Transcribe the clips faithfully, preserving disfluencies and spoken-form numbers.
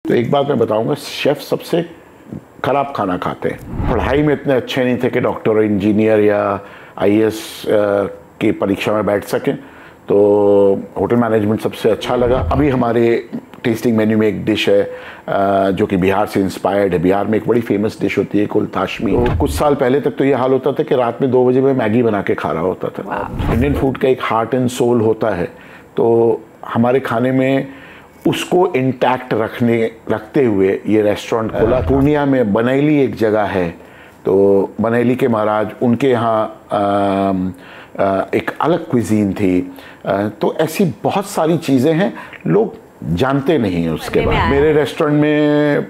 तो एक बात मैं बताऊंगा, शेफ सबसे खराब खाना खाते हैं। पढ़ाई में इतने अच्छे नहीं थे कि डॉक्टर और इंजीनियर या आईएएस की परीक्षा में बैठ सकें, तो होटल मैनेजमेंट सबसे अच्छा लगा। अभी हमारे टेस्टिंग मेन्यू में एक डिश है जो कि बिहार से इंस्पायर्ड है। बिहार में एक बड़ी फेमस डिश होती है कुलथाशमी। तो कुछ साल पहले तक तो ये हाल होता था कि रात में दो बजे मैं मैगी बना के खा रहा होता था। इंडियन फूड का एक हार्ट एंड सोल होता है, तो हमारे खाने में उसको इंटैक्ट रखने रखते हुए ये रेस्टोरेंट खोला। पूर्णिया में बनैली एक जगह है, तो बनैली के महाराज, उनके यहाँ एक अलग क्विजीन थी। तो ऐसी बहुत सारी चीज़ें हैं, लोग जानते नहीं हैं उसके बाद। मेरे रेस्टोरेंट में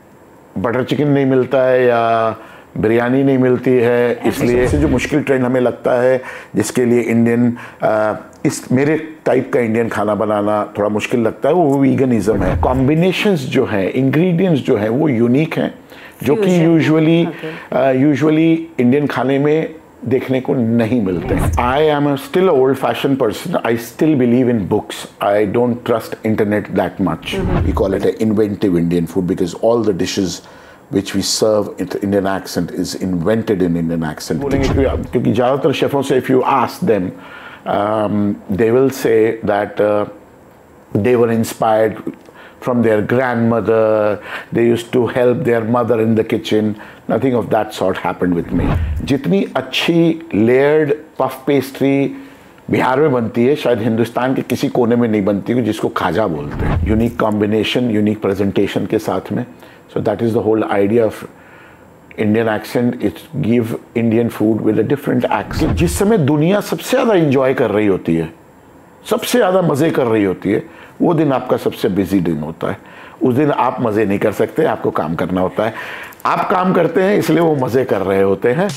बटर चिकन नहीं मिलता है या बिरयानी नहीं मिलती है, इसलिए जो मुश्किल ट्रेंड हमें लगता है जिसके लिए इंडियन आ, इस मेरे टाइप का इंडियन खाना बनाना थोड़ा मुश्किल लगता है, वो वीगनिज्म है। कॉम्बिनेशंस जो हैं, इंग्रेडिएंट्स जो हैं, वो यूनिक हैं, जो कि यूजुअली यूजुअली इंडियन खाने में देखने को नहीं मिलते हैं। I am still old fashion person. I still believe in books. I don't trust internet that much. We call it inventive Indian food because all the dishes which we serve in Indian accent is invented in Indian accent. क्योंकि ज़्यादातर शेफों से if you ask them, um, they will say that uh, they were inspired from their grandmother. They used to help their mother in the kitchen. Nothing of that sort happened with me. जितनी अच्छी layered puff pastry Bihar में बनती है, शायद हिंदुस्तान के किसी कोने में नहीं बनती है, जिसको खाजा बोलते हैं। यूनिक कॉम्बिनेशन, यूनिक प्रेजेंटेशन के साथ में। So that is the whole idea of Indian accent. It give Indian food with a different accent. जिस समय दुनिया सबसे ज़्यादा enjoy कर रही होती है, सबसे ज़्यादा मज़े कर रही होती है, वो दिन आपका सबसे बिजी दिन होता है। उस दिन आप मज़े नहीं कर सकते, आपको काम करना होता है। आप काम करते हैं इसलिए वो मज़े कर रहे होते हैं।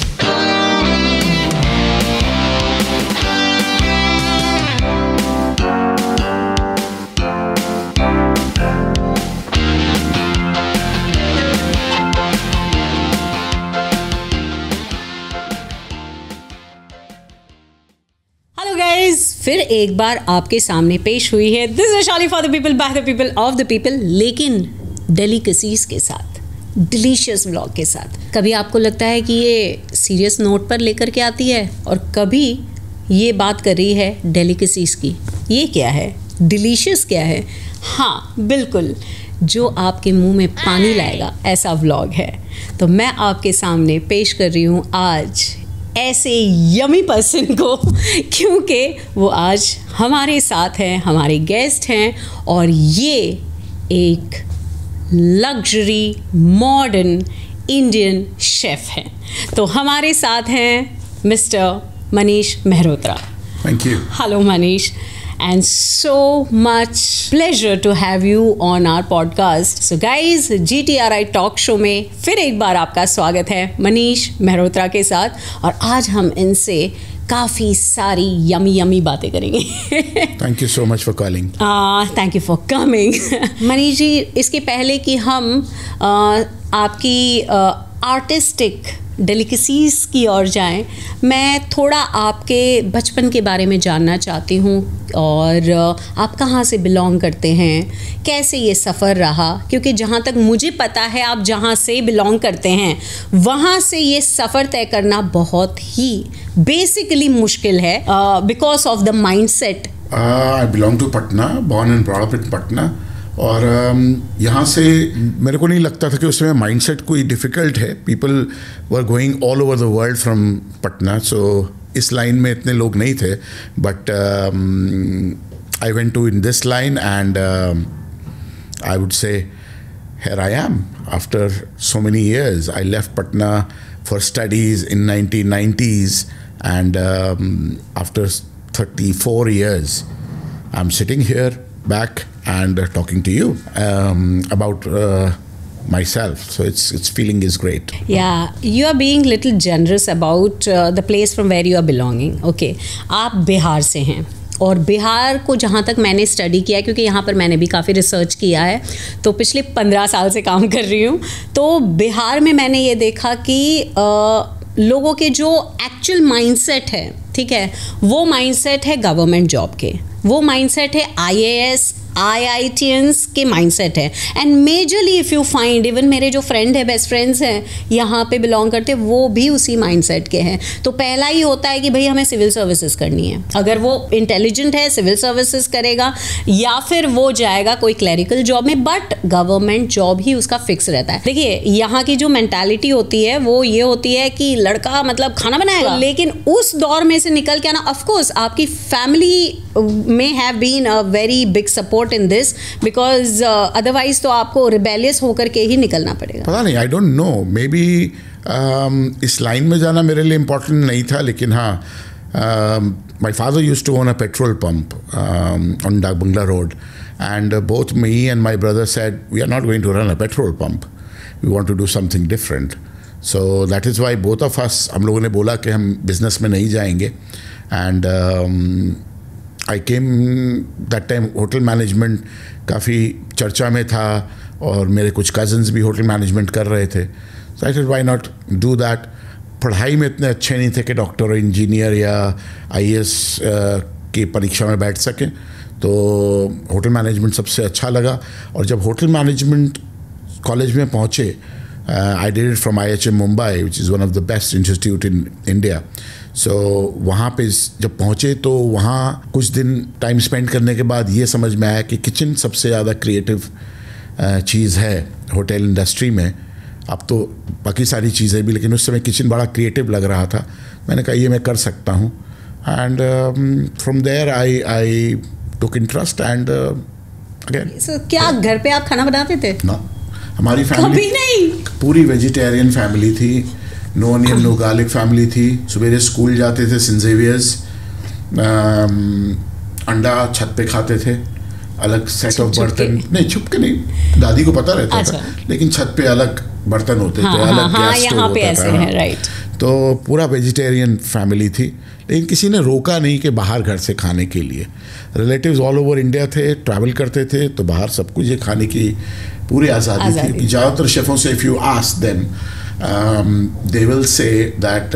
फिर एक बार आपके सामने पेश हुई है this is Shali for the people by the people of the people, लेकिन डेलिकेसीज के साथ, डिलीशियस व्लॉग के साथ। कभी आपको लगता है कि ये सीरियस नोट पर लेकर के आती है और कभी ये बात कर रही है डेलिकेसीज की। ये क्या है, डिलीशियस क्या है? हाँ बिल्कुल, जो आपके मुंह में पानी लाएगा ऐसा व्लॉग है। तो मैं आपके सामने पेश कर रही हूँ आज ऐसे यमी पर्सन को, क्योंकि वो आज हमारे साथ हैं, हमारे गेस्ट हैं, और ये एक लग्जरी मॉडर्न इंडियन शेफ हैं। तो हमारे साथ हैं mister Manish Mehrotra. Thank you. Hello Manish, and so much pleasure to have you on our podcast. So guys, G T R I talk show में फिर एक बार आपका स्वागत है मनीष मेहरोत्रा के साथ, और आज हम इनसे काफ़ी सारी यमी यमी बातें करेंगे। Thank you so much for calling. Thank you for coming. Manish ji, इसके पहले कि हम uh, आपकी आर्टिस्टिक uh, डेलिकेसीज की ओर जाएं, मैं थोड़ा आपके बचपन के बारे में जानना चाहती हूँ, और आप कहाँ से बिलोंग करते हैं, कैसे ये सफ़र रहा? क्योंकि जहाँ तक मुझे पता है आप जहाँ से बिलोंग करते हैं वहाँ से ये सफ़र तय करना बहुत ही बेसिकली मुश्किल है, because of the mindset. I belong to Patna, born and brought up in Patna. और यहाँ से मेरे को नहीं लगता था कि उसमें माइंडसेट कोई डिफ़िकल्ट है। People were going all over the world from Patna, so इस लाइन में इतने लोग नहीं थे। But I went to in this line and I would say here I am after so many years. I left Patna for studies in nineteen nineties, and um, after thirty-four years I'm sitting here back and uh, talking to you um, about uh, myself. So it's it's feeling is great. Yeah, you are being little generous about uh, the place from where you are belonging. Okay, आप बिहार से हैं, और बिहार को जहाँ तक मैंने study किया है, क्योंकि यहाँ पर मैंने भी काफ़ी रिसर्च किया है, तो पिछले पंद्रह साल से काम कर रही हूँ, तो बिहार में मैंने ये देखा कि आ, लोगों के जो एक्चुअल माइंडसेट है, ठीक है, वो माइंडसेट है गवर्नमेंट जॉब के, वो माइंडसेट है आईएएस आई आई टी एंस के माइंडसेट है. And majorly if you find, even मेरे जो फ्रेंड है, बेस्ट फ्रेंड्स हैं यहाँ पे बिलोंग करते, वो भी उसी माइंडसेट के हैं. तो पहला ही होता है कि भाई हमें सिविल सर्विसेज करनी है. अगर वो इंटेलिजेंट है सिविल सर्विसेज करेगा, या फिर वो जाएगा कोई क्लरिकल जॉब में, बट गवर्नमेंट जॉब ही उसका फिक्स रहता है. देखिए यहाँ की जो मेंटालिटी होती है वो ये होती है कि लड़का मतलब खाना बनाएगा, लेकिन उस दौर में से निकल के आना, ऑफ कोर्स आपकी फैमिली में have been a very big support in this, because otherwise तो आपको रिबेलियस होकर के ही निकलना पड़ेगा. पता नहीं, I don't know, maybe इस लाइन में जाना मेरे लिए इम्पोर्टेंट नहीं था, लेकिन हाँ, my father used to own a petrol pump on Dak Bungalow road, and uh, both me and my brother said we are not going to run a petrol pump, we want to do something different. So that is why both of us, हम लोगों ने बोला कि हम business में नहीं जाएंगे. And um, I came that time, hotel management काफ़ी चर्चा में था और मेरे कुछ cousins भी hotel management कर रहे थे. So I said why not do that. पढ़ाई में इतने अच्छे नहीं थे कि डॉक्टर और इंजीनियर या आई ए एस की परीक्षा में बैठ सकें, तो होटल मैनेजमेंट सबसे अच्छा लगा. और जब होटल मैनेजमेंट कॉलेज में पहुँचे, I did it from I H M Mumbai, which is one of the best institute in India. So वहाँ पे जब पहुँचे तो वहाँ कुछ दिन टाइम स्पेंड करने के बाद ये समझ में आया कि किचन सबसे ज़्यादा क्रिएटिव चीज़ है होटल इंडस्ट्री में. अब तो बाकी सारी चीज़ें भी, लेकिन उस समय किचन बड़ा क्रिएटिव लग रहा था. मैंने कहा ये मैं कर सकता हूँ. And from there I I took interest and uh, again. So, क्या घर पे आप खाना बनाते थे? No, हमारी फैमिली कभी नहीं. पूरी वेजिटेरियन फैमिली थी, no onion no garlic family थी. सुबह स्कूल जाते थे सेंट जेवियर्स, अंडा छत पे खाते थे, अलग सेट ऑफ बर्तन, नहीं छुप के नहीं, दादी को पता रहता था, लेकिन छत पे अलग बर्तन होते थे, अलग गैस स्टोव होता था. राइट. तो पूरा वेजिटेरियन फैमिली थी, लेकिन किसी ने रोका नहीं कि बाहर घर से खाने के लिए. रिलेटिव्स ऑल ओवर इंडिया थे, ट्रैवल करते थे, तो बाहर सब कुछ ये खाने की पूरी आज़ादी थी. कि ज़्यादातर शेफ़ों से if you ask them, they will say that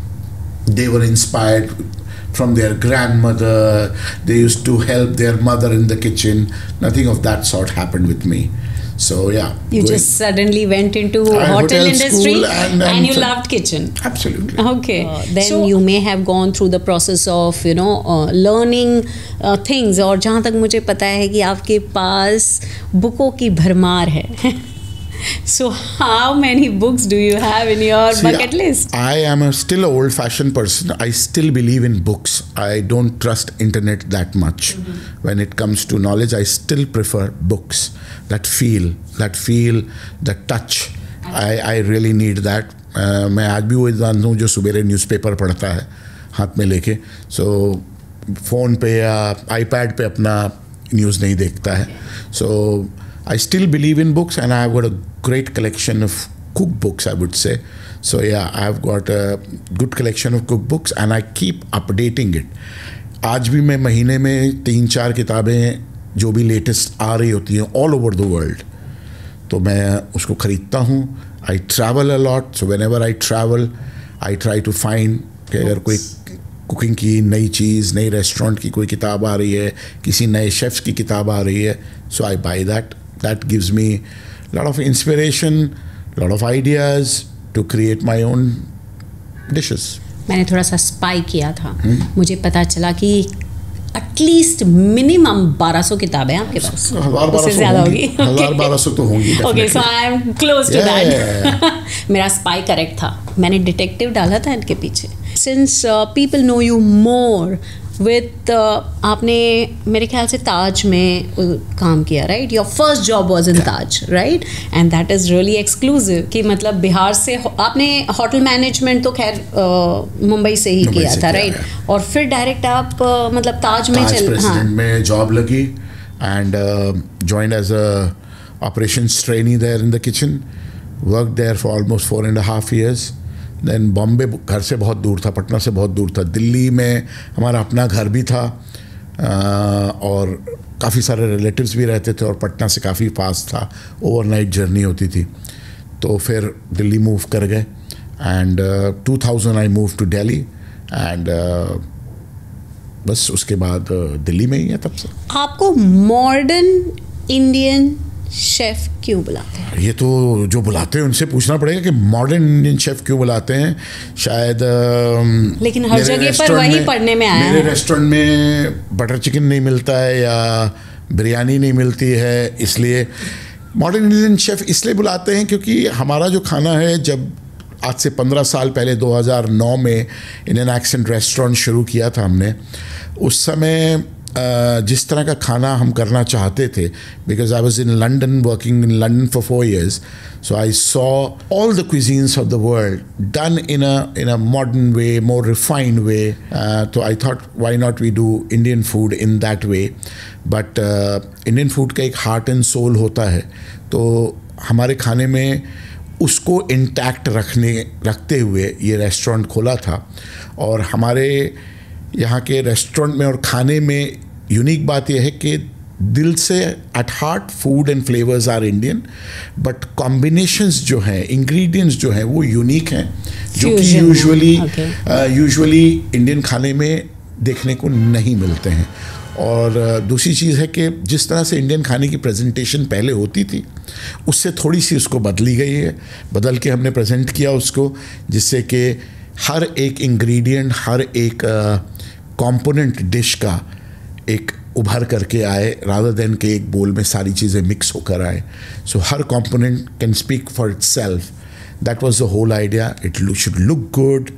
they were inspired from their grandmother, they used to help their mother in the kitchen. Nothing of that sort happened with me. So yeah, you just suddenly went into hotel, hotel industry and, and, and you loved kitchen. Absolutely. Okay. Uh, then so, you may have gone through the process of you know uh, learning uh, things. और जहाँ तक मुझे पता है कि आपके पास बुकों की भरमार है. So how many books do you have in your See, bucket list? I am a still an old-fashioned person. I still believe in books. I don't trust internet that much. Mm-hmm. When it comes to knowledge, I still prefer books. That feel, that feel, the touch. I I really need that. Uh, मैं आज भी वो इंसान हूँ जो सुबह newspaper पढ़ता है हाथ में लेके. So फ़ोन पे या iPad पे अपना न्यूज़ नहीं देखता है. So I still believe in books, and I've got a great collection of cookbooks, I would say. So yeah, I've got a good collection of cookbooks, and I keep updating it. आज भी मैं महीने में तीन चार किताबें जो भी लेटेस्ट आ रही होती हैं all over the world, तो मैं उसको ख़रीदता हूँ. I travel a lot, so whenever I travel, I try to find कि अगर कोई कुकिंग की नई चीज़, नई रेस्टोरेंट की कोई किताब आ रही है, किसी नए शेफ़्स की किताब आ रही है, so I buy that. That gives me a lot of inspiration, a lot of ideas to create my own dishes. मैंने थोड़ा सा स्पाई किया था. hmm? मुझे पता चला कि एटलीस्ट मिनिमम बारह सौ किताबें हैं आपके पास. उससे ज़्यादा होगी. हजार बारह सौ तो होंगी. Okay, so I am close to that. मेरा स्पाई करेक्ट था. मैंने डिटेक्टिव डाला था इनके पीछे. Since people know you more with uh, आपने मेरे ख्याल से ताज में काम किया, right? Your first job was in Taj, right? And that is really exclusive कि मतलब बिहार से आपने होटल मैनेजमेंट तो खैर uh, मुंबई से ही किया था, राइट? और फिर डायरेक्ट आप uh, मतलब ताज में चल. हाँ, में जॉब लगी and joined as a operations trainee there in the kitchen. Work there for almost four and half years. Then Bombay घर से बहुत दूर था, पटना से बहुत दूर था. दिल्ली में हमारा अपना घर भी था और काफ़ी सारे रिलेटिव्स भी रहते थे और पटना से काफ़ी पास था. ओवरनाइट जर्नी होती थी. तो फिर दिल्ली मूव कर गए and two thousand I move to Delhi and बस उसके बाद दिल्ली में ही है तब से। आपको मॉडर्न इंडियन शेफ क्यों बुलाते हैं? ये तो जो बुलाते हैं उनसे पूछना पड़ेगा कि मॉडर्न इंडियन शेफ क्यों बुलाते हैं। शायद लेकिन हर जगह पर वही पढ़ने में आया है। मेरे रेस्टोरेंट में बटर चिकन नहीं मिलता है या बिरयानी नहीं मिलती है, इसलिए मॉडर्न इंडियन शेफ इसलिए बुलाते हैं क्योंकि हमारा जो खाना है, जब आज से पंद्रह साल पहले दो हज़ार नौ में इंडियन एक्सेंट रेस्टोरेंट शुरू किया था हमने, उस समय Uh, जिस तरह का खाना हम करना चाहते थे, because I was in London working in London for four years, so I saw all the cuisines of the world done in a in a modern way, more refined way. तो I thought why not we do Indian food in that way. But Indian food का एक heart and soul होता है, तो हमारे खाने में उसको इंटैक्ट रखने रखते हुए ये रेस्टोरेंट खोला था. और हमारे यहाँ के रेस्टोरेंट में और खाने में यूनिक बात यह है कि दिल से at heart food and flavours are Indian, but combinations जो हैं, इंग्रेडिएंट्स जो हैं वो यूनिक हैं, जो कि यूजुअली यूजुअली इंडियन खाने में देखने को नहीं मिलते हैं. और uh, दूसरी चीज़ है कि जिस तरह से इंडियन खाने की प्रेजेंटेशन पहले होती थी, उससे थोड़ी सी उसको बदली गई है. बदल के हमने प्रेजेंट किया उसको, जिससे कि हर एक इंग्रेडिएंट, हर एक कंपोनेंट डिश का एक उभर करके आए, रादर देन के एक बोल में सारी चीज़ें मिक्स होकर आए. सो हर component can speak for itself. That was the whole idea. It should look good,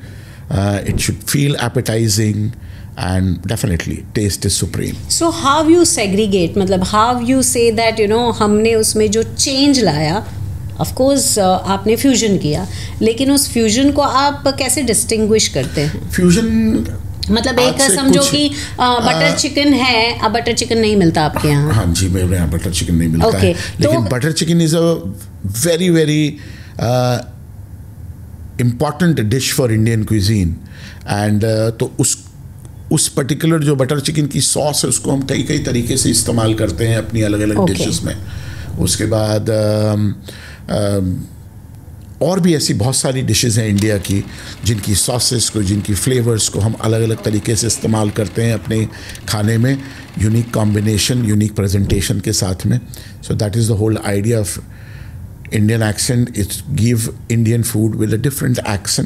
it should feel appetizing, and definitely taste is supreme. So how you segregate, मतलब how you say that you know हमने उसमें जो change लाया, of course uh, आपने fusion किया, लेकिन उस fusion को आप कैसे डिस्टिंग्विश करते हैं? फ्यूजन मतलब एक समझो कि बटर चिकन है, अब बटर चिकन नहीं मिलता आपके यहाँ. हाँ जी, मेरे यहाँ बटर चिकन नहीं मिलता okay, है, लेकिन तो, butter chicken is a very very important dish for Indian cuisine. And तो उस उस पर्टिकुलर जो बटर चिकन की सॉस है, उसको हम कई कई तरीके से इस्तेमाल करते हैं अपनी अलग अलग okay. डिशेस में. उसके बाद आ, आ, और भी ऐसी बहुत सारी डिशेस हैं इंडिया की, जिनकी सॉसेस को, जिनकी फ्लेवर्स को हम अलग अलग तरीके से इस्तेमाल करते हैं अपने खाने में, यूनिक कॉम्बिनेशन, यूनिक प्रेजेंटेशन के साथ में. So that is the whole idea of Indian accent. It's give Indian food with a different accent.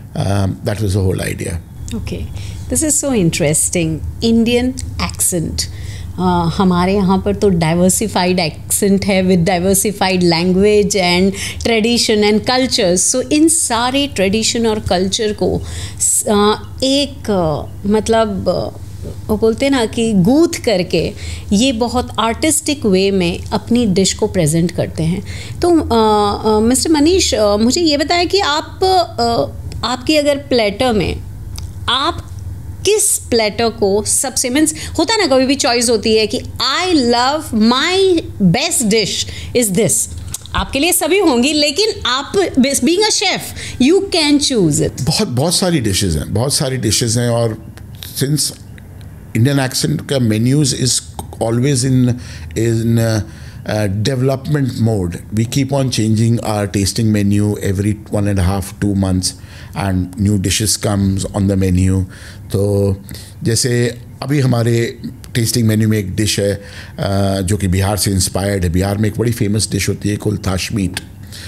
That was the whole idea. Okay, this is so interesting. Indian accent, Uh, हमारे यहाँ पर तो diversified accent है with diversified language and tradition and cultures. So इन सारे tradition और culture को uh, एक uh, मतलब uh, वो बोलते हैं ना कि गूंथ करके ये बहुत आर्टिस्टिक वे में अपनी डिश को प्रेजेंट करते हैं. तो मिस्टर मनीष, uh, मुझे ये बताएं कि आप uh, आपकी अगर प्लेटर में आप किस प्लेटर को सबसे, मीन्स होता है ना कभी भी चॉइस होती है कि I love my best dish is this. आपके लिए सभी होंगी, लेकिन आप being a chef you can choose it. बहुत बहुत सारी डिशेस हैं, बहुत सारी डिशेस हैं. और सिंस इंडियन एक्सेंट का menus is always in in development mode, we keep on changing our tasting menu every one and half two months and new dishes comes on the menu. तो जैसे अभी हमारे testing menu में एक dish है uh, जो कि बिहार से इंस्पायर्ड है. बिहार में एक बड़ी फेमस डिश होती है कॉल्ड ताश मीट,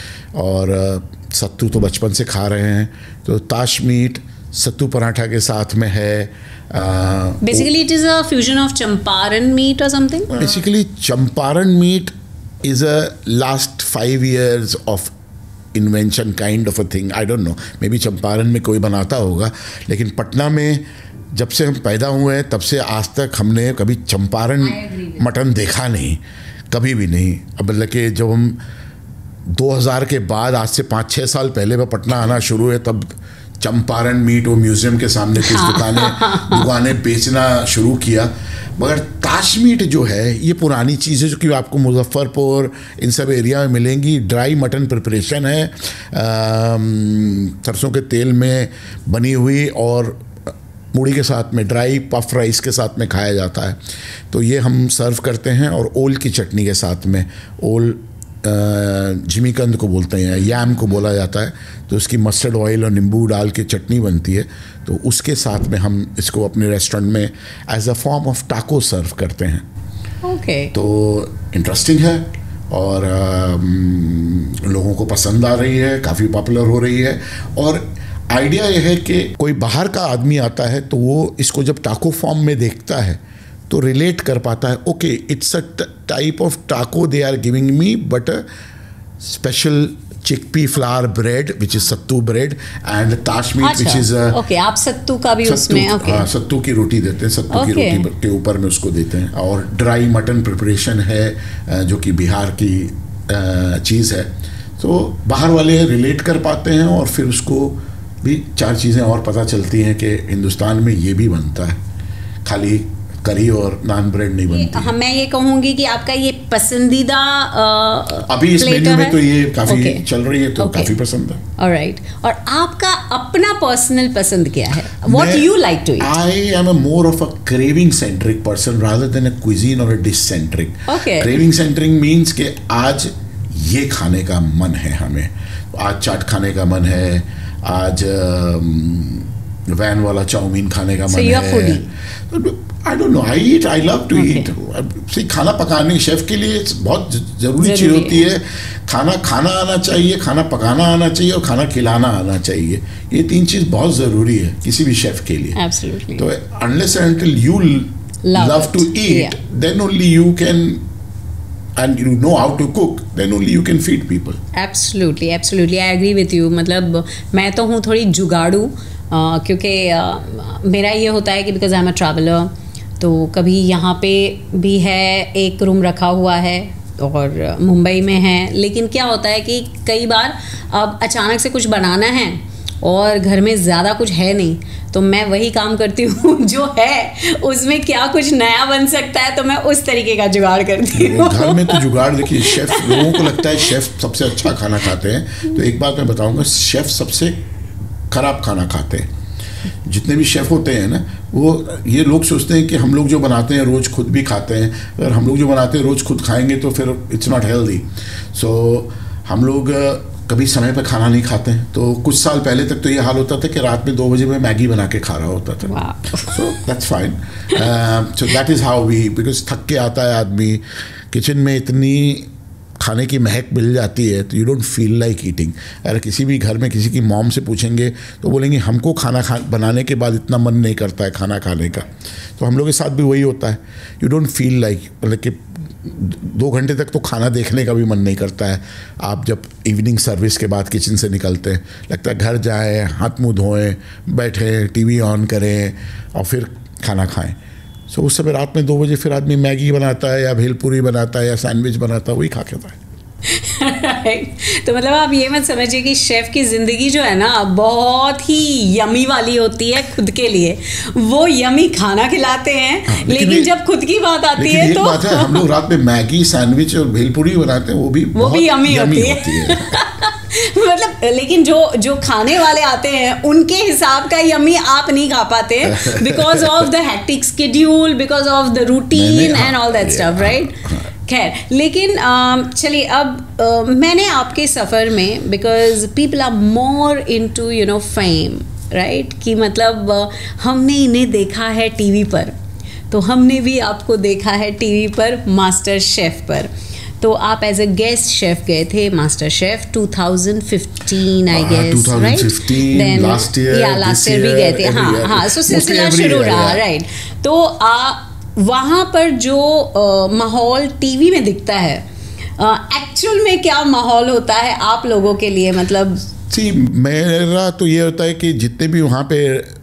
और uh, सत्तू तो बचपन से खा रहे हैं, तो ताश मीट सत्तू पराठा के साथ में है. Basically it is a fusion of Champaran meat और something. Basically Champaran meat is a last five years of invention kind of a thing. I don't know, maybe Champaran में कोई बनाता होगा, लेकिन पटना में जब से हम पैदा हुए हैं तब से आज तक हमने कभी चंपारण मटन देखा नहीं, कभी भी नहीं. अब मतलब कि जब हम दो हज़ार के बाद, आज से पाँच छः साल पहले मैं पटना आना शुरू हुए, तब चंपारण मीट वो म्यूज़ियम के सामने कुछ दुकानें दुकानें बेचना शुरू किया. मगर ताश मीट जो है ये पुरानी चीज़ है, जो कि आपको मुजफ्फरपुर इन सब एरिया में मिलेंगी. ड्राई मटन प्रिपरेशन है, सरसों के तेल में बनी हुई, और मूढ़ी के साथ में, ड्राई पफ राइस के साथ में खाया जाता है. तो ये हम सर्व करते हैं, और ओल की चटनी के साथ में. ओल जिमीकंद को बोलते हैं, याम को बोला जाता है, तो उसकी मस्टर्ड ऑयल और नींबू डाल के चटनी बनती है, तो उसके साथ में हम इसको अपने रेस्टोरेंट में एज अ फॉर्म ऑफ टाको सर्व करते हैं। Okay okay. तो इंटरेस्टिंग है और आ, लोगों को पसंद आ रही है, काफ़ी पॉपुलर हो रही है। और आइडिया यह है कि कोई बाहर का आदमी आता है तो वो इसको जब टाको फॉर्म में देखता है तो रिलेट कर पाता है, okay it's a type of taco they are giving me, but a special chickpea flour bread which is sattu bread and tash meat which is okay. आप सत्तू का भी उसमें okay. हाँ, सत्तू की रोटी देते हैं, सत्तू okay. की रोटी के ऊपर में उसको देते हैं। और ड्राई मटन प्रिपरेशन है जो कि बिहार की चीज़ है, तो बाहर वाले रिलेट कर पाते हैं और फिर उसको भी चार चीज़ें और पता चलती हैं कि हिंदुस्तान में ये भी बनता है, खाली करी और नान ब्रेड नहीं बनती। हाँ, मैं ये कहूँगी कि आपका ये पसंदीदा अभी इस मेन्यू में तो ये काफ़ी okay. चल रही है, तो okay. काफ़ी पसंद है। ऑलराइट। और आपका अपना पर्सनल पसंद क्या है? What you like to eat? I am a more of a craving centric person rather than a cuisine और a dish centric. Craving centric means कि आज ये खाने का मन है हमें, आज चाट खाने का मन है, आज वैन वाला चाउमीन खाने का मन है। I don't know, I eat, I love to eat. See खाना पकाने शेफ के लिए बहुत जरूरी चीज़ होती है, खाना खाना आना चाहिए, खाना पकाना आना चाहिए और खाना खिलाना आना चाहिए। ये तीन चीज़ बहुत ज़रूरी है किसी भी शेफ के लिए। Absolutely. तो unless and until you love to eat, then only you can and you know how to cook, then only you can feed people. Absolutely, absolutely, I agree with you. मतलब मैं तो हूँ थोड़ी जुगाड़ू, uh, क्योंकि uh, मेरा ये होता है कि because I am a traveller, तो कभी यहाँ पे भी है, एक रूम रखा हुआ है और मुंबई में है, लेकिन क्या होता है कि कई बार अब अचानक से कुछ बनाना है और घर में ज़्यादा कुछ है नहीं, तो मैं वही काम करती हूँ जो है उसमें क्या कुछ नया बन सकता है, तो मैं उस तरीके का जुगाड़ करती हूँ। घर में तो जुगाड़, देखिए शेफ, लोगों को लगता है शेफ सबसे अच्छा खाना खाते हैं, तो एक बात मैं बताऊँगा, शेफ सबसे खराब खाना खाते हैं। जितने भी शेफ़ होते हैं ना, वो ये लोग सोचते हैं कि हम लोग जो बनाते हैं रोज़ खुद भी खाते हैं, अगर हम लोग जो बनाते हैं रोज़ खुद खाएंगे तो फिर इट्स नॉट हेल्दी। सो हम लोग कभी समय पर खाना नहीं खाते हैं, तो कुछ साल पहले तक तो ये हाल होता था कि रात में दो बजे में मैगी बना के खा रहा होता था। So that's fine, so that is how we, because थक के आता है आदमी, किचन में इतनी खाने की महक मिल जाती है तो you don't feel like eating. अगर किसी भी घर में किसी की मॉम से पूछेंगे तो बोलेंगे हमको खाना खा बनाने के बाद इतना मन नहीं करता है खाना खाने का। तो हम लोग के साथ भी वही होता है, यू डोंट फील लाइक, मतलब कि दो घंटे तक तो खाना देखने का भी मन नहीं करता है। आप जब इवनिंग सर्विस के बाद किचन से निकलते हैं, लगता है घर जाएं, हाथ मुँह धोएं, बैठें, टीवी ऑन करें और फिर खाना खाएं। सो so, उस समय रात में दो बजे फिर आदमी मैगी बनाता है या भेलपूरी बनाता है या सैंडविच बनाता है, वही खा के है। right. तो मतलब आप ये मत समझिए कि शेफ की ज़िंदगी जो है ना बहुत ही यमी वाली होती है खुद के लिए, वो यमी खाना खिलाते हैं। हाँ, लेकिन, लेकिन जब खुद की बात आती है तो बात है, हम लोग रात में मैगी, सैंडविच और भेलपूरी बनाते हैं, वो भी वो भी यमी होती है, होती है। मतलब लेकिन जो जो खाने वाले आते हैं उनके हिसाब का यमी आप नहीं खा पाते because of the hectic schedule, because of the routine and all that stuff, right. खैर, लेकिन चलिए अब uh, मैंने आपके सफ़र में, because people are more into you know fame, right, कि मतलब uh, हमने इन्हें देखा है टीवी पर, तो हमने भी आपको देखा है टीवी पर मास्टर शेफ पर। तो आप एज अ गेस्ट शेफ गए थे master chef twenty fifteen I guess, right? Then last year या लास्ट ईयर भी गए थे। हाँ हाँ, सो सिलसिला शुरू रहा, राइट। तो आ वहाँ पर जो माहौल टीवी में दिखता है, एक्चुअल में क्या माहौल होता है आप लोगों के लिए? मतलब सी मेरा तो ये होता है कि जितने भी वहाँ पे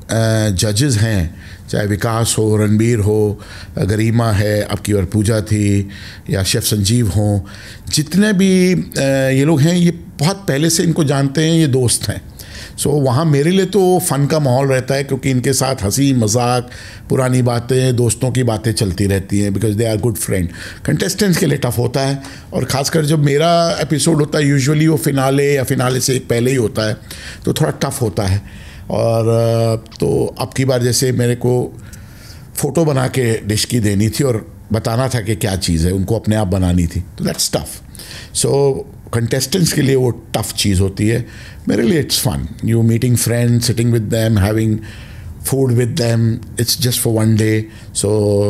जजेस हैं, चाहे विकास हो, रणबीर हो, गरिमा है, आपकी और पूजा थी, या शेफ़ संजीव हों, जितने भी ये लोग हैं, ये बहुत पहले से इनको जानते हैं, ये दोस्त हैं। सो so, वहाँ मेरे लिए तो फ़न का माहौल रहता है, क्योंकि इनके साथ हंसी मजाक, पुरानी बातें, दोस्तों की बातें चलती रहती हैं, because they are good friend. Contestants के लिए टफ़ होता है, और ख़ासकर जब मेरा एपिसोड होता है, यूजुअली वो फिनाले या फिनाले से एक पहले ही होता है, तो थोड़ा टफ़ होता है। और तो अब की बार जैसे मेरे को फ़ोटो बना के डिश की देनी थी, और बताना था कि क्या चीज़ है, उनको अपने आप बनानी थी, तो दैट्स टफ. सो कंटेस्टेंट्स के लिए वो टफ चीज़ होती है. मेरे लिए it's fun. You meeting friends, sitting with them, having food with them, it's just for one day. So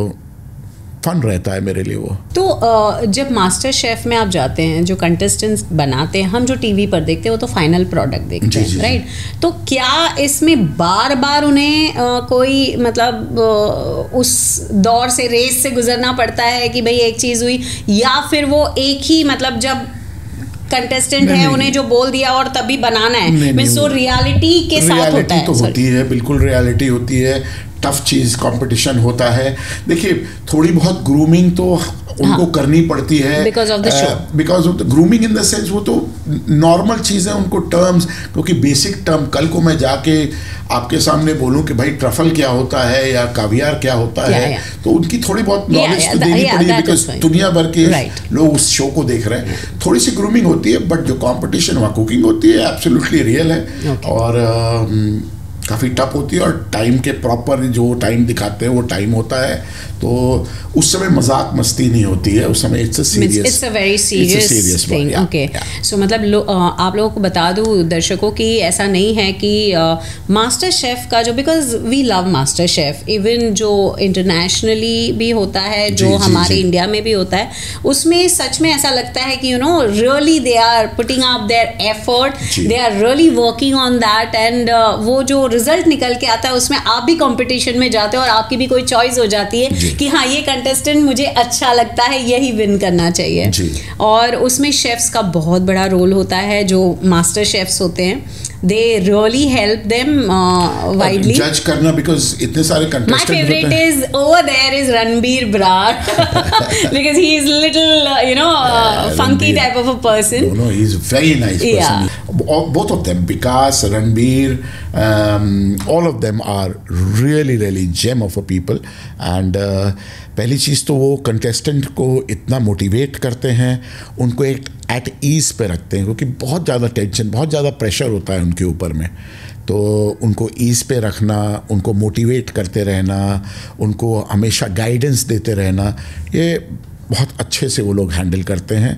fun रहता है मेरे लिए वो. तो जब मास्टर शेफ में आप जाते हैं, जो कंटेस्टेंट्स बनाते हैं, हम जो टीवी पर देखते हैं वो तो फाइनल प्रोडक्ट देखते हैं, राइट? तो क्या इसमें बार बार उन्हें uh, कोई मतलब uh, उस दौर से, रेस से गुजरना पड़ता है कि भाई एक चीज़ हुई, या फिर वो एक ही मतलब जब कंटेस्टेंट है उन्हें जो बोल दिया और तभी बनाना है? मींस सो रियलिटी के साथ होता है? तो होती है, बिल्कुल रियलिटी होती है. टफ चीज़ कंपटीशन होता है. देखिए, थोड़ी बहुत ग्रूमिंग तो उनको हाँ, करनी पड़ती है because of the show. Because of the grooming in the sense, वो तो नॉर्मल चीज़ है. उनको टर्म्स, क्योंकि बेसिक टर्म, कल को मैं जाके आपके सामने बोलूं कि भाई ट्रफल क्या होता है या कावियार क्या होता yeah, है yeah. तो उनकी थोड़ी बहुत नॉलेज yeah, yeah, तो देनी yeah, पड़ेगी, बिकॉज दुनिया भर के right. लोग उस शो को देख रहे हैं. yeah. थोड़ी सी ग्रूमिंग होती है, बट जो कंपटीशन वहाँ कुकिंग होती है एब्सोल्युटली रियल है. okay. और uh, काफ़ी टफ होती है, और टाइम के प्रॉपर जो टाइम दिखाते हैं वो टाइम होता है. तो उस समय मजाक मस्ती नहीं होती है, उस समय it's a serious, it's a very serious thing. Okay, so मतलब लो, आप लोगों को बता दूं दर्शकों की, ऐसा नहीं है कि मास्टर शेफ का जो, because we love master chef, even जो इंटरनेशनली भी होता है, जो जी, हमारे जी, इंडिया में भी होता है, उसमें सच में ऐसा लगता है कि you know really they are putting up their effort, they are really working on that, and वो जो रिजल्ट निकल के आता है उसमें आप भी कंपटीशन में जाते हो और आपकी भी कोई चॉइस हो जाती है कि हाँ ये कंटेस्टेंट मुझे अच्छा लगता है, यही विन करना चाहिए. और उसमें शेफ्स का बहुत बड़ा रोल होता है, जो मास्टर शेफ्स होते हैं. They really help them uh, widely. Judge करना, because इतने सारे contestants. My favorite is over there is Ranbir Brar because he is little uh, you know uh, funky Ranbir, type of a person. No, no, he's a very nice person. Yeah. Both of them, Vikas, Ranbir, um, all of them are really really gem of a people. And uh, पहली चीज़ तो वो contestant को इतना motivate करते हैं, उनको एक at ease पे रखते हैं, क्योंकि बहुत ज़्यादा टेंशन, बहुत ज़्यादा प्रेशर होता है उनके ऊपर में. तो उनको ईज़ पे रखना, उनको मोटिवेट करते रहना, उनको हमेशा गाइडेंस देते रहना, ये बहुत अच्छे से वो लोग हैंडल करते हैं.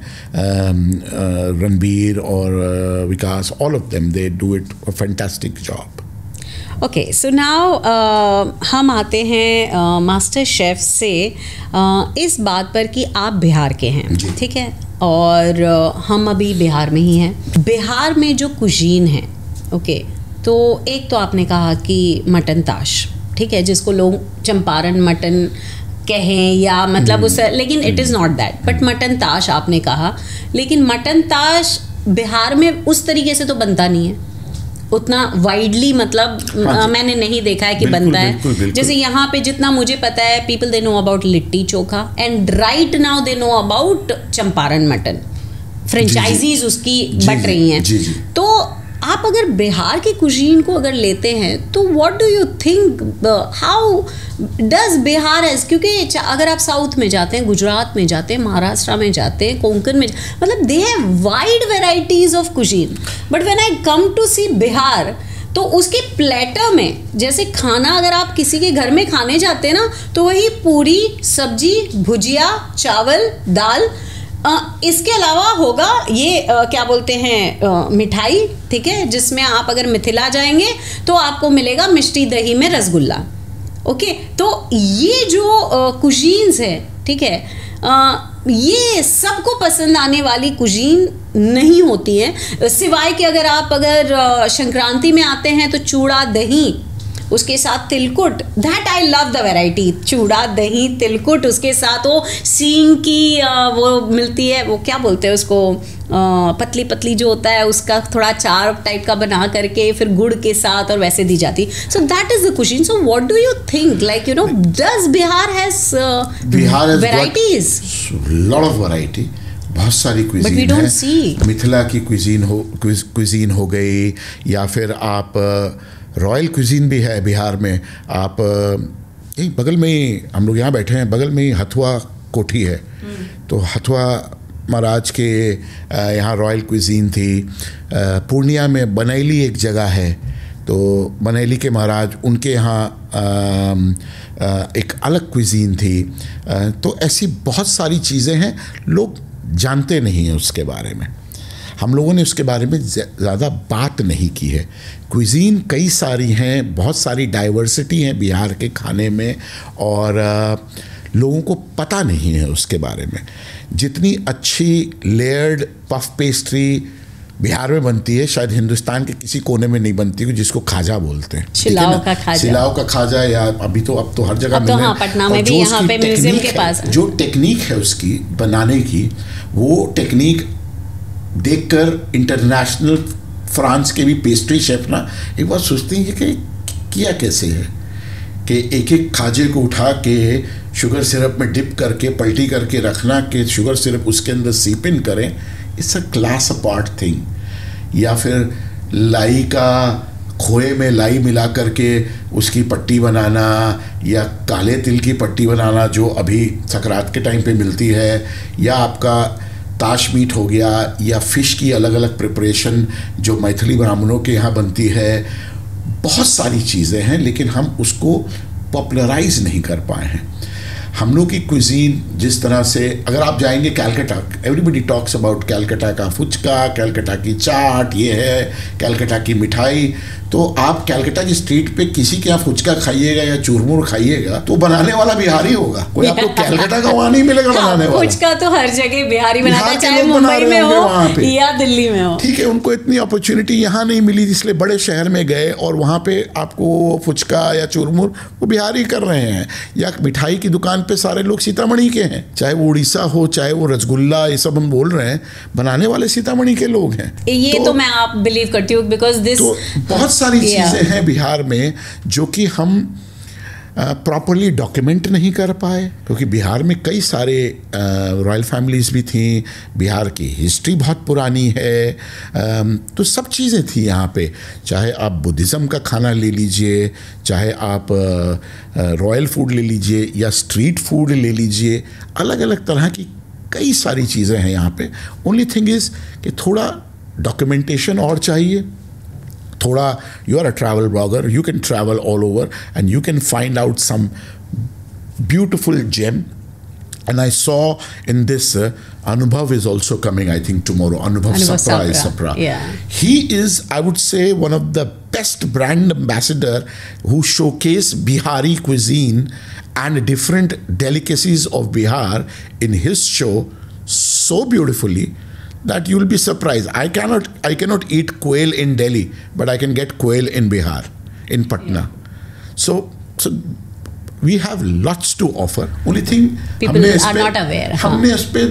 रणबीर और Vikas, all of them, they do it a fantastic job. Okay, so now हम आते हैं मास्टर uh, शेफ से uh, इस बात पर कि आप बिहार के हैं, ठीक है, और uh, हम अभी बिहार में ही हैं. बिहार में जो कुजीन है, ओके, तो एक तो आपने कहा कि मटन ताश, ठीक है, जिसको लोग चंपारण मटन कहें या मतलब उस, लेकिन it is not that, but mutton tash आपने कहा. लेकिन मटन ताश बिहार में उस तरीके से तो बनता नहीं है, उतना वाइडली, मतलब हाँ मैंने नहीं देखा है कि बिल्कुल, बनता है बिल्कुल, बिल्कुल. जैसे यहाँ पे जितना मुझे पता है, people they know about litti chokha, and right now they know about Champaran mutton. Franchisees उसकी बट रही हैं. तो आप अगर बिहार की कुजीन को अगर लेते हैं तो what do you think, how does Bihar as, क्योंकि अगर आप साउथ में जाते हैं, गुजरात में जाते हैं, महाराष्ट्र में जाते हैं, कोंकण में, मतलब they have wide varieties of cuisine, but when I come to see Bihar, तो उसके प्लेटर में, जैसे खाना अगर आप किसी के घर में खाने जाते हैं ना, तो वही पूरी, सब्जी, भुजिया, चावल, दाल, आ, इसके अलावा होगा ये आ, क्या बोलते हैं, मिठाई, ठीक है, जिसमें आप अगर मिथिला जाएंगे तो आपको मिलेगा मिष्टी दही में रसगुल्ला. ओके, तो ये जो कुजीन्स है, ठीक है, आ, ये सबको पसंद आने वाली कुजीन नहीं होती है, सिवाय कि अगर आप अगर संक्रांति में आते हैं तो चूड़ा दही, उसके साथ तिलकुट, that I love the variety. चूड़ा दही तिलकुट, उसके साथ वो सींग की वो मिलती है, वो क्या बोलते हैं उसको, पतली पतली जो होता है, उसका थोड़ा चार टाइप का बना करके फिर गुड़ के साथ और वैसे दी जाती. So that is the cuisine. So what do you think, like you know, does Bihar has varieties? Lot of variety, बहुत सारी क्विजीन है. मिथिला की क्विजीन हो क्विजीन हो गई, या फिर आप रॉयल क्विजीन भी है बिहार में. आप एक बगल में ही, हम लोग यहाँ बैठे हैं, बगल में ही हथुआ कोठी है, तो हथुआ महाराज के यहाँ रॉयल क्विजीन थी. पूर्णिया में बनैली एक जगह है, तो बनेली के महाराज, उनके यहाँ एक अलग क्विजीन थी। तो ऐसी बहुत सारी चीज़ें हैं, लोग जानते नहीं हैं उसके बारे में। हम लोगों ने उसके बारे में ज़्यादा बात नहीं की है। क्विजीन कई सारी हैं, बहुत सारी डाइवर्सिटी है बिहार के खाने में, और लोगों को पता नहीं है उसके बारे में। जितनी अच्छी लेयर्ड पफ पेस्ट्री बिहार में बनती है, शायद हिंदुस्तान के किसी कोने में नहीं बनती, जिसको खाजा बोलते हैं। सिलाव का खाजा, सिलाव का खाजा, या अभी तो अब तो हर जगह तो हाँ, पटना में भी, यहाँ पे म्यूजियम के पास जो टेक्निक है उसकी बनाने की, वो टेक्निक देखकर इंटरनेशनल फ्रांस के भी पेस्ट्री शेफ ना एक बार सोचते हैं कि किया कैसे है कि एक एक खाजे को उठा के शुगर सिरप में डिप करके पलटी करके रखना कि शुगर सिरप उसके अंदर सीप इन करें। It's a class apart thing. या फिर लाई का, खोए में लाई मिला करके उसकी पट्टी बनाना, या काले तिल की पट्टी बनाना जो अभी सकरात के टाइम पे मिलती है, या आपका ताश मीट हो गया, या फ़िश की अलग अलग प्रिपरेशन जो मैथिली ब्राह्मणों के यहाँ बनती है। बहुत सारी चीज़ें हैं, लेकिन हम उसको पॉपुलराइज नहीं कर पाए हैं। हम लोग की क्विजीन जिस तरह से, अगर आप जाएंगे Calcutta, everybody talks about Calcutta का फुचका, कैलकाटा की चाट, ये है कैलकाटा की मिठाई। तो आप कैलकाटा की स्ट्रीट पे किसी के यहाँ फुचका खाइएगा या चूरमुर खाइएगा तो बनाने वाला बिहारी होगा, कोई आपको कैलकाटा का वहाँ नहीं मिलेगा बनाने वाला। फुचका तो हर जगह बिहारी बनाता है, चाहे मुंबई में हो या दिल्ली में हो। ठीक है, उनको इतनी अपॉर्चुनिटी यहाँ नहीं मिली, इसलिए बड़े शहर में गए और वहाँ पे आपको फुचका या चूरमुर वो बिहारी कर रहे हैं। या मिठाई की दुकान पे सारे लोग सीतामढ़ी के हैं, चाहे वो उड़ीसा हो, चाहे वो रसगुल्ला, ये सब हम बोल रहे हैं, बनाने वाले सीतामढ़ी के लोग हैं। ये तो, तो मैं आप बिलीव करती हूँ, बिकॉज दिस तो बहुत सारी चीज़ें हैं बिहार में जो कि हम प्रॉपरली डॉक्यूमेंट नहीं कर पाए, क्योंकि बिहार में कई सारे रॉयल फैमिलीज़ भी थी, बिहार की हिस्ट्री बहुत पुरानी है। आ, तो सब चीज़ें थी यहाँ पे, चाहे आप बुद्धिज़्म का खाना ले लीजिए, चाहे आप रॉयल फूड ले लीजिए या स्ट्रीट फूड ले लीजिए, अलग अलग तरह की कई सारी चीज़ें हैं यहाँ पे। ओनली थिंग इज़ कि थोड़ा डॉक्यूमेंटेशन और चाहिए, थोड़ा, you are a travel blogger, you can travel all over and you can find out some beautiful gem. And I saw in this, uh, Anubhav is also coming, I think, tomorrow. Anubhav, Anubhav Sapra is Sapra. Sapra. Yeah. He is, I would say, one of the best brand ambassador who showcase Bihari cuisine and different delicacies of Bihar in his show so beautifully that you will be surprised. I cannot, I cannot eat quail in Delhi, but I can get quail in Bihar, in Patna. Yeah. So, so we have lots to offer. Only thing, people are not aware. हमने इस पे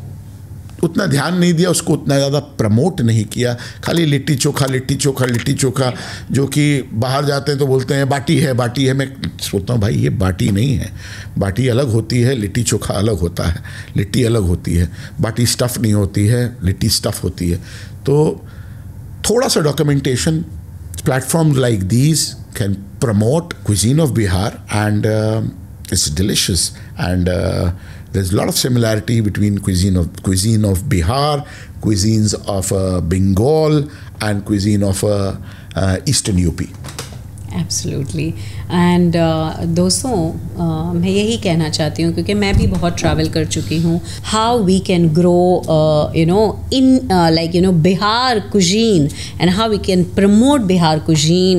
उतना ध्यान नहीं दिया, उसको उतना ज़्यादा प्रमोट नहीं किया। खाली लिट्टी चोखा, लिट्टी चोखा, लिट्टी चोखा, जो कि बाहर जाते हैं तो बोलते हैं बाटी है, बाटी है। मैं सोचता हूँ भाई ये बाटी नहीं है, बाटी अलग होती है, लिट्टी चोखा अलग होता है, लिट्टी अलग होती है, बाटी स्टफ़ नहीं होती है, लिट्टी स्टफ़ होती है। तो थोड़ा सा documentation, platforms like these can promote cuisine of Bihar, and uh, it's delicious, and uh, there's a lot of similarity between cuisine of cuisine of Bihar, cuisines of uh, Bengal, and cuisine of uh, uh, Eastern U P. Absolutely. एंड दोस्तों, uh, मैं यही कहना चाहती हूँ, क्योंकि मैं भी बहुत ट्रैवल कर चुकी हूँ, how we can grow you know in like you know Bihar cuisine, and how we can promote Bihar cuisine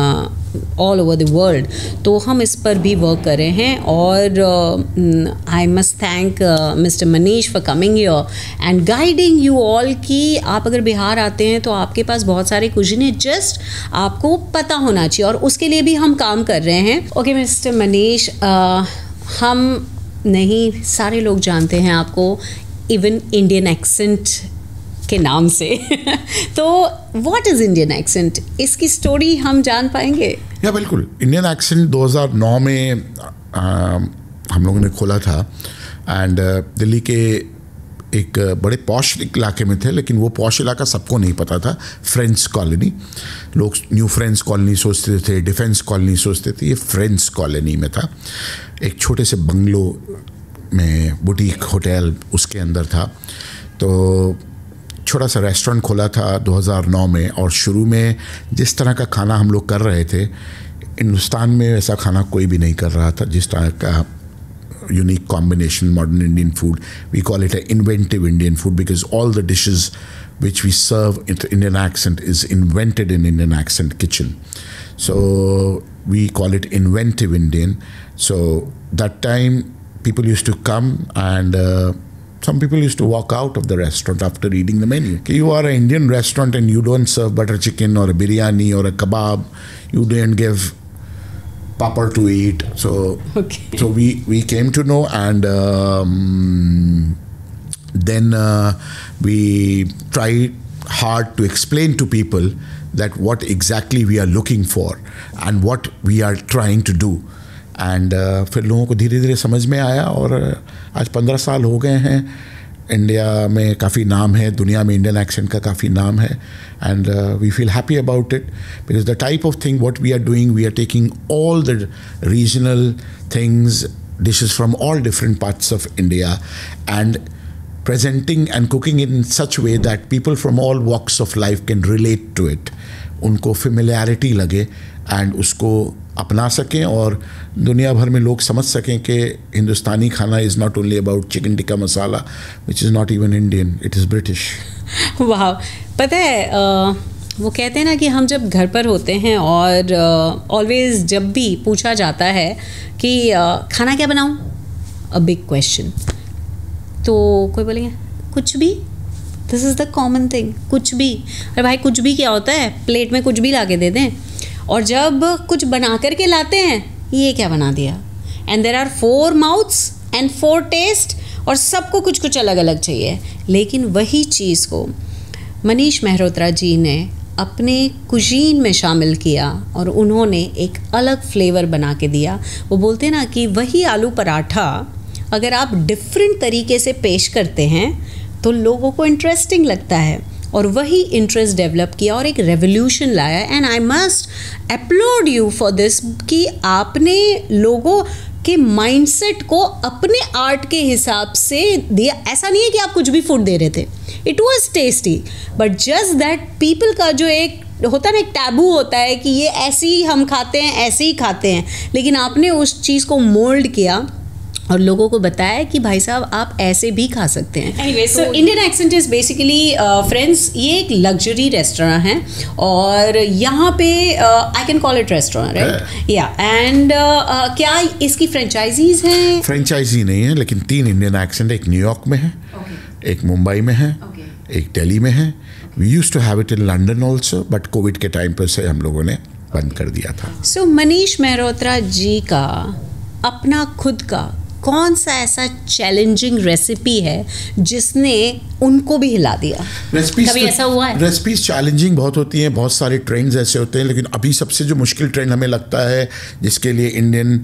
all over the world. तो हम इस पर भी वर्क कर रहे हैं, और I must thank mister Manish for coming here and guiding you all कि आप अगर बिहार आते हैं तो आपके पास बहुत सारे कुजीन है, जस्ट आपको पता होना चाहिए, और उसके लिए भी हम काम कर रहे हैं। ओके मिस्टर मनीष, हम नहीं, सारे लोग जानते हैं आपको इवन इंडियन एक्सेंट के नाम से तो व्हाट इज़ इंडियन एक्सेंट, इसकी स्टोरी हम जान पाएंगे? या बिल्कुल, इंडियन एक्सेंट दो हज़ार नौ में आ, हम लोगों ने खोला था, एंड दिल्ली के एक बड़े पॉश इलाके में थे, लेकिन वो पॉश इलाका सबको नहीं पता था। फ्रेंड्स कॉलोनी, लोग न्यू फ्रेंड्स कॉलोनी सोचते थे, डिफेंस कॉलोनी सोचते थे, ये फ्रेंड्स कॉलोनी में था। एक छोटे से बंगलो में बुटीक होटल उसके अंदर था। तो छोटा सा रेस्टोरेंट खोला था दो हज़ार नौ में, और शुरू में जिस तरह का खाना हम लोग कर रहे थे, हिंदुस्तान में वैसा खाना कोई भी नहीं कर रहा था, जिस तरह का unique combination modern Indian food. We call it an inventive Indian food because all the dishes which we serve in Indian accent is invented in Indian accent kitchen. So we call it inventive Indian. So that time people used to come and uh, some people used to walk out of the restaurant after reading the menu. You are an Indian restaurant and you don't serve butter chicken or a biryani or a kebab. You don't give papad to eat. So, okay. so we, we came to know, and um, then uh, we tried hard to explain to people that what exactly we are looking for and what we are trying to do. And uh, फिर लोगों को धीरे धीरे समझ में आया, और आज पंद्रह साल हो गए हैं. इंडिया में काफ़ी नाम है, दुनिया में इंडियन एक्सेंट का काफ़ी नाम है, and we feel happy about it because the type of thing what we are doing, we are taking all the regional things, dishes from all different parts of India, and presenting and cooking it in such a way that people from all walks of life can relate to it. उनको familiarity लगे and उसको अपना सकें, और दुनिया भर में लोग समझ सकें कि हिंदुस्तानी खाना is not only about chicken tikka masala which is not even Indian, it is British. वाह, पता है uh, वो कहते हैं ना कि हम जब घर पर होते हैं और ऑलवेज uh, जब भी पूछा जाता है कि uh, खाना क्या बनाऊं, अ बिग क्वेश्चन, तो कोई बोलेंगे कुछ भी. This is the common thing, कुछ भी. अरे भाई कुछ भी क्या होता है, प्लेट में कुछ भी ला के दे दें. और जब कुछ बना करके लाते हैं, ये क्या बना दिया, and there are four mouths and four taste, और सबको कुछ कुछ अलग अलग चाहिए. लेकिन वही चीज़ को मनीष मेहरोत्रा जी ने अपने कुजीन में शामिल किया और उन्होंने एक अलग फ्लेवर बना के दिया. वो बोलते हैं ना कि वही आलू पराठा अगर आप डिफरेंट तरीके से पेश करते हैं तो लोगों को इंटरेस्टिंग लगता है, और वही इंटरेस्ट डेवलप किया और एक रेवोल्यूशन लाया. And I must applaud you for this कि आपने लोगों के माइंडसेट को अपने आर्ट के हिसाब से दिया. ऐसा नहीं है कि आप कुछ भी फूड दे रहे थे, it was tasty, but just that people का जो एक होता है ना, एक टैबू होता है कि ये ऐसे ही हम खाते हैं, ऐसे ही खाते हैं, लेकिन आपने उस चीज़ को मोल्ड किया और लोगों को बताया कि भाई साहब आप ऐसे भी खा सकते हैं. Anyway, so Indian accent is basically friends, ये एक लग्जरी रेस्टोरेंट है, और यहाँ पे I can call it restaurant, right? Yeah, and क्या इसकी फ्रेंचाइजीज हैं? फ्रेंचाइजी नहीं है, लेकिन तीन इंडियन एक्सेंट, एक न्यूयॉर्क में है, okay. एक मुंबई में है, okay. एक दिल्ली में है. We used to have it in London also, but covid के टाइम पर से हम लोगों ने बंद कर दिया था. सो so, मनीष मेहरोत्रा जी का अपना खुद का कौन सा ऐसा चैलेंजिंग रेसिपी है जिसने उनको भी हिला दिया? रेसिपीज कभी ऐसा हुआ है? रेसिपीज चैलेंजिंग बहुत होती हैं, बहुत सारे ट्रेंड्स ऐसे होते हैं, लेकिन अभी सबसे जो मुश्किल ट्रेंड हमें लगता है जिसके लिए इंडियन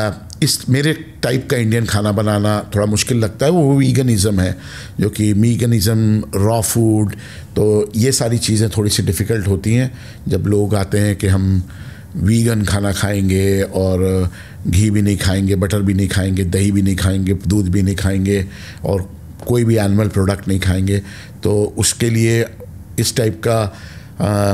इस मेरे टाइप का इंडियन खाना बनाना थोड़ा मुश्किल लगता है, वो वीगनिज़म है, जो कि वीगनिज़म, रॉ फूड, तो ये सारी चीज़ें थोड़ी सी डिफ़िकल्ट होती हैं. जब लोग आते हैं कि हम वीगन खाना खाएंगे और घी भी नहीं खाएंगे, बटर भी नहीं खाएंगे, दही भी नहीं खाएंगे, दूध भी नहीं खाएंगे, और कोई भी एनिमल प्रोडक्ट नहीं खाएंगे, तो उसके लिए इस टाइप का आ,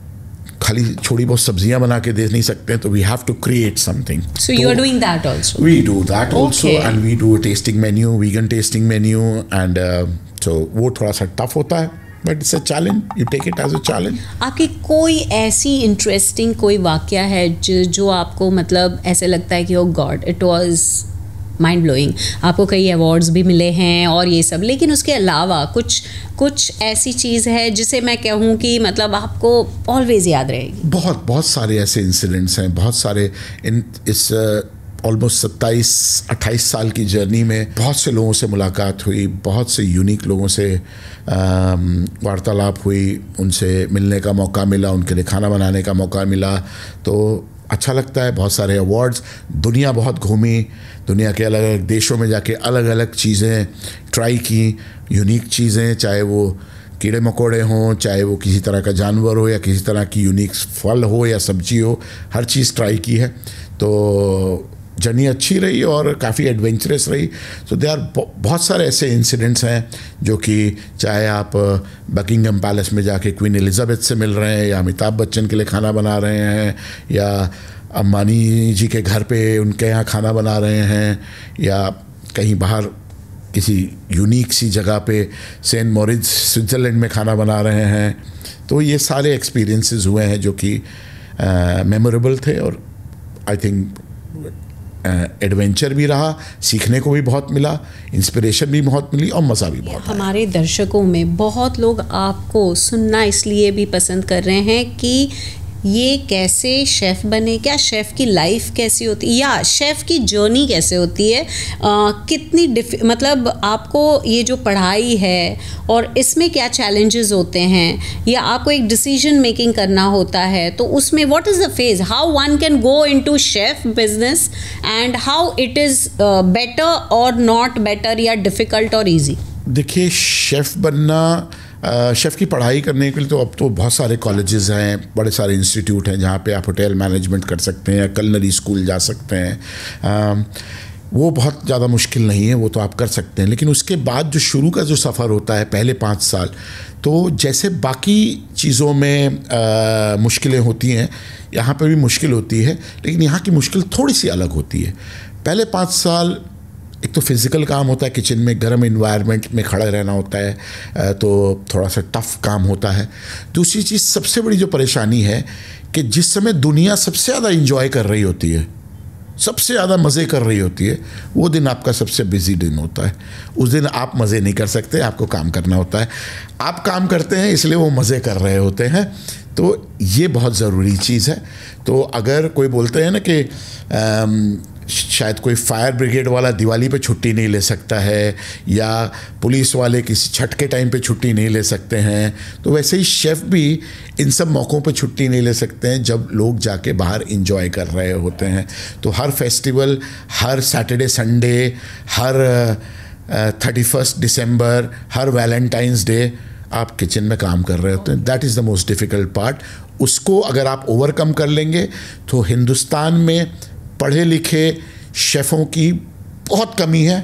खाली छोटी बहुत सब्जियां बना के दे नहीं सकते हैं, तो we have to create something. So you are doing that also? We do that also, and we do a testing menu, vegan testing menu, and so वो थोड़ा सा टफ होता है, but it's a challenge, you take it as a challenge. आपकी कोई ऐसी interesting कोई वाकया है जो जो आपको मतलब ऐसे लगता है कि oh God, it was mind blowing, आपको कई अवार्ड्स भी मिले हैं और ये सब, लेकिन उसके अलावा कुछ कुछ ऐसी चीज़ है जिसे मैं कहूँ कि मतलब आपको ऑलवेज याद रहेगी? बहुत बहुत सारे ऐसे इंसिडेंट्स हैं, बहुत सारे. इन इस ऑलमोस्ट सत्ताईस अट्ठाईस साल की जर्नी में बहुत से लोगों से मुलाकात हुई, बहुत से यूनिक लोगों से वार्तालाप हुई, उनसे मिलने का मौका मिला, उनके लिए खाना बनाने का मौका मिला, तो अच्छा लगता है. बहुत सारे अवार्ड्स, दुनिया बहुत घूमी, दुनिया के अलग अलग देशों में जाके अलग अलग चीज़ें ट्राई की, यूनिक चीज़ें, चाहे वो कीड़े मकोड़े हों, चाहे वो किसी तरह का जानवर हो या किसी तरह की यूनिक फल हो या सब्जी हो, हर चीज़ ट्राई की है. तो जर्नी अच्छी रही और काफ़ी एडवेंचरस रही। सो दे आर बहुत सारे ऐसे इंसिडेंट्स हैं जो कि चाहे आप बकिंगम पैलेस में जाके क्वीन एलिजाबेथ से मिल रहे हैं, या अमिताभ बच्चन के लिए खाना बना रहे हैं, या अंबानी जी के घर पे उनके यहाँ खाना बना रहे हैं, या कहीं बाहर किसी यूनिक सी जगह पे सेंट मॉरिट्स स्विट्ज़रलैंड में खाना बना रहे हैं। तो ये सारे एक्सपीरियंसेस हुए हैं जो कि मेमोरेबल थे, और आई थिंक एडवेंचर भी रहा, सीखने को भी बहुत मिला, इंस्पिरेशन भी बहुत मिली और मज़ा भी बहुत। हमारे दर्शकों में बहुत लोग आपको सुनना इसलिए भी पसंद कर रहे हैं कि ये कैसे शेफ़ बने, क्या शेफ़ की लाइफ कैसी होती है, या शेफ़ की जर्नी कैसे होती है, आ, कितनी डिफ मतलब आपको ये जो पढ़ाई है और इसमें क्या चैलेंजेस होते हैं, या आपको एक डिसीजन मेकिंग करना होता है, तो उसमें what is the phase, how one can go into chef business and how it is better और नॉट बेटर, या डिफ़िकल्ट और ईजी। देखिए, शेफ़ बनना, शेफ़ की पढ़ाई करने के लिए तो अब तो बहुत सारे कॉलेजेस हैं, बड़े सारे इंस्टीट्यूट हैं जहाँ पे आप होटल मैनेजमेंट कर सकते हैं, कलनरी स्कूल जा सकते हैं। वो बहुत ज़्यादा मुश्किल नहीं है, वो तो आप कर सकते हैं। लेकिन उसके बाद जो शुरू का जो सफ़र होता है पहले पाँच साल, तो जैसे बाकी चीज़ों में आ, मुश्किलें होती हैं, यहाँ पर भी मुश्किल होती है, लेकिन यहाँ की मुश्किल थोड़ी सी अलग होती है। पहले पाँच साल एक तो फिज़िकल काम होता है, किचन में गर्म इन्वायरमेंट में खड़ा रहना होता है, तो थोड़ा सा टफ काम होता है। दूसरी चीज़, सबसे बड़ी जो परेशानी है कि जिस समय दुनिया सबसे ज़्यादा इंजॉय कर रही होती है, सबसे ज़्यादा मज़े कर रही होती है, वो दिन आपका सबसे बिजी दिन होता है। उस दिन आप मज़े नहीं कर सकते, आपको काम करना होता है। आप काम करते हैं इसलिए वो मज़े कर रहे होते हैं, तो ये बहुत ज़रूरी चीज़ है। तो अगर कोई बोलते हैं ना कि शायद कोई फायर ब्रिगेड वाला दिवाली पे छुट्टी नहीं ले सकता है, या पुलिस वाले किसी छठ के टाइम पे छुट्टी नहीं ले सकते हैं, तो वैसे ही शेफ़ भी इन सब मौक़ों पे छुट्टी नहीं ले सकते हैं जब लोग जाके बाहर इंजॉय कर रहे होते हैं। तो हर फेस्टिवल, हर सैटरडे संडे, हर थर्टी फर्स्ट दिसंबर, हर वैलेंटाइंस डे आप किचन में काम कर रहे होते हैं। That is the most difficult part. उसको अगर आप ओवरकम कर लेंगे तो हिंदुस्तान में पढ़े लिखे शेफ़ों की बहुत कमी है,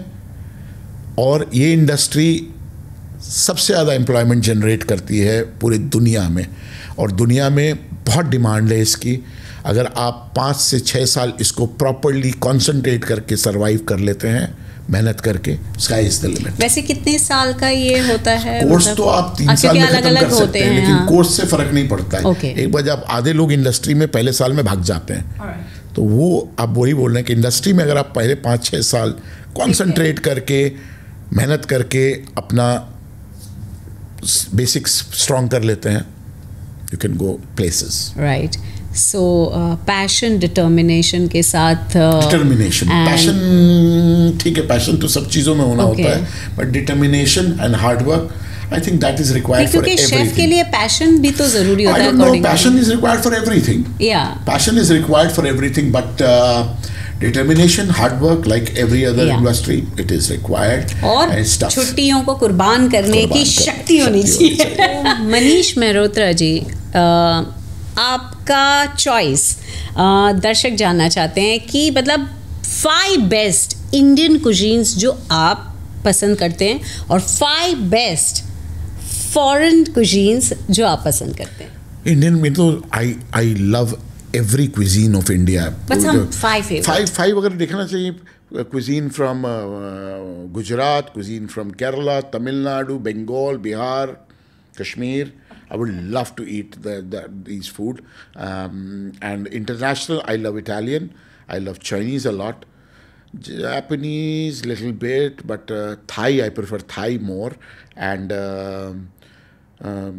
और ये इंडस्ट्री सबसे ज़्यादा एम्प्लॉयमेंट जनरेट करती है पूरी दुनिया में, और दुनिया में बहुत डिमांड है इसकी। अगर आप पाँच से छः साल इसको प्रॉपरली कॉन्सेंट्रेट करके सर्वाइव कर लेते हैं, मेहनत करके, स्काई इज द लिमिट। वैसे कितने साल का ये होता है? कोर्स मतलब, तो आप तीन साल में खत्म कर सकते हैं, लेकिन हाँ। कोर्स से फ़र्क नहीं पड़ता है। okay. एक बार जब आधे लोग इंडस्ट्री में पहले साल में भाग जाते हैं, right. तो वो आप वही बोल रहे हैं कि इंडस्ट्री में अगर आप पहले पाँच छः साल कॉन्सेंट्रेट करके, मेहनत करके अपना बेसिक्स स्ट्रॉन्ग कर लेते हैं, you can go places. Right. So passion, determination के साथ डिटर्मिनेशन पैशन ठीक है, पैशन तो सब चीज़ों में होना okay. होता है, but determination and hard work, I think that is required for everything. क्योंकि शेफ के लिए पैशन भी तो जरूरी होता है। I don't know, passion is required for everything. Yeah. Passion is required for everything, but uh, determination, hard work, like every other yeah. industry, it is required. और छुट्टियों को कुर्बान करने की शक्ति होनी चाहिए। मनीष मेहरोत्रा जी, आपका चॉइस दर्शक जानना चाहते हैं कि मतलब फाइव बेस्ट इंडियन कुजीन्स जो आप पसंद करते हैं, और फाइव बेस्ट फॉरेन कुजीन्स जो आप पसंद करते हैं। इंडियन में तो I I love every cuisine of India. बस हम फाइव फाइव फाइव अगर देखना चाहिए, cuisine from Gujarat, cuisine from Kerala, Tamil Nadu, Bengal, Bihar, Kashmir. I would love to eat the, the, these food. Um, and international, I love Italian. I love Chinese a lot. Japanese, little bit, but uh, Thai, I prefer Thai more. And uh, um,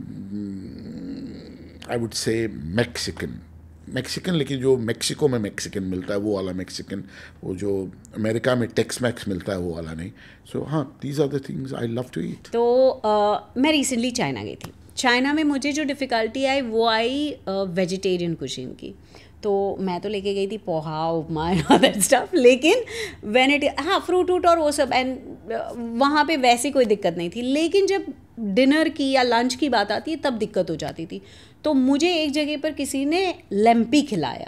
I would say Mexican. Mexican, लेकिन जो Mexico में Mexican मिलता है वो वाला Mexican, वो जो America में टेक्स मैक्स मिलता है वो वाला नहीं. सो हाँ, these are the things I love to eat. तो uh, मैं रिसेंटली चाइना गई थी. चाइना में मुझे जो डिफ़िकल्टी आई वो आई वेजिटेरियन कुजीन की. तो मैं तो लेके गई थी poha, upma and that stuff, लेकिन व्हेन इट हाँ फ्रूट वूट और वो सब, एंड वहाँ पे वैसी कोई दिक्कत नहीं थी. लेकिन जब डिनर की या लंच की बात आती है तब दिक्कत हो जाती थी. तो मुझे एक जगह पर किसी ने लेम्पी खिलाया.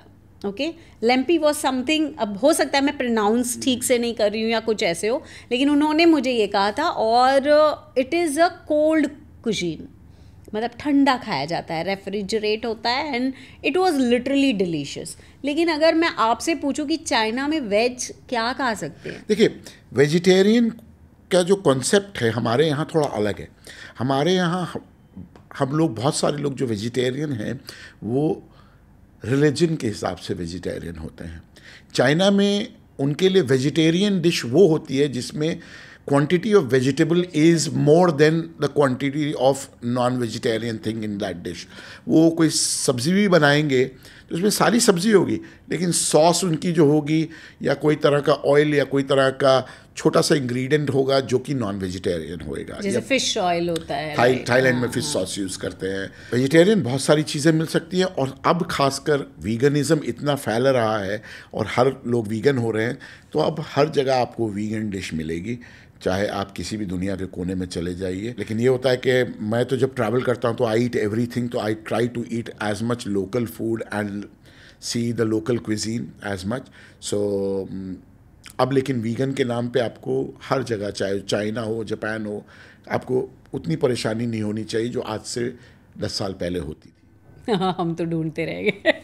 ओके लेम्पी वॉज समथिंग, अब हो सकता है मैं प्रोनाउंस ठीक से नहीं कर रही हूँ या कुछ ऐसे हो, लेकिन उन्होंने मुझे ये कहा था। और it is a cold cuisine, मतलब ठंडा खाया जाता है, रेफ्रिजरेट होता है, and it was literally delicious. लेकिन अगर मैं आपसे पूछूं कि चाइना में वेज क्या खा सकते हैं? देखिए, वेजिटेरियन का जो कॉन्सेप्ट है हमारे यहाँ थोड़ा अलग है। हमारे यहाँ हम लोग, बहुत सारे लोग जो वेजिटेरियन हैं वो रिलीजन के हिसाब से वेजिटेरियन होते हैं। चाइना में उनके लिए वेजिटेरियन डिश वो होती है जिसमें quantity of vegetable is more than the quantity of non-vegetarian thing in that dish. वो कोई सब्ज़ी भी बनाएंगे तो उसमें सारी सब्ज़ी होगी, लेकिन सॉस उनकी जो होगी या कोई तरह का ऑयल या कोई तरह का छोटा सा इंग्रेडिएंट होगा जो कि नॉन वेजिटेरियन होएगा। जैसे फिश ऑयल होता है, थाई थाईलैंड में फिश सॉस यूज़ करते हैं। वेजिटेरियन बहुत सारी चीज़ें मिल सकती हैं, और अब खासकर वीगनिज़म इतना फैल रहा है और हर लोग वीगन हो रहे हैं, तो अब हर जगह आपको वीगन डिश मिलेगी, चाहे आप किसी भी दुनिया के कोने में चले जाइए। लेकिन ये होता है कि मैं तो जब ट्रैवल करता हूँ तो आई ईट एवरीथिंग, तो I try to eat as much local food and see the local cuisine as much. So अब लेकिन वीगन के नाम पे आपको हर जगह, चाहे चाइना हो, जापान हो, आपको उतनी परेशानी नहीं होनी चाहिए जो आज से दस साल पहले होती थी। हम तो ढूंढते रह गए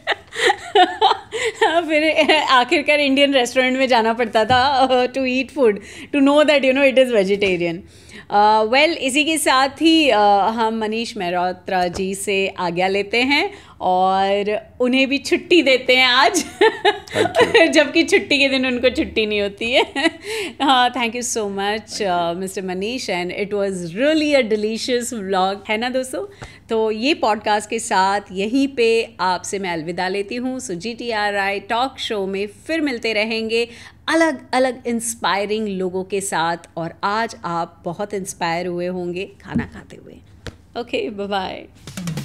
फिर आखिरकार इंडियन रेस्टोरेंट में जाना पड़ता था to eat food, to know that you know it is vegetarian. Well इसी के साथ ही uh, हम मनीष मेहरोत्रा जी से आज्ञा लेते हैं और उन्हें भी छुट्टी देते हैं आज जबकि छुट्टी के दिन उनको छुट्टी नहीं होती है। हाँ, thank you so much mister Manish, and it was really a delicious vlog, है ना दोस्तों। तो ये पॉडकास्ट के साथ यहीं पे आपसे मैं अलविदा लेती हूँ। So G T R I talk show में फिर मिलते रहेंगे अलग अलग इंस्पायरिंग लोगों के साथ, और आज आप बहुत इंस्पायर हुए होंगे खाना खाते हुए। Okay, bye bye.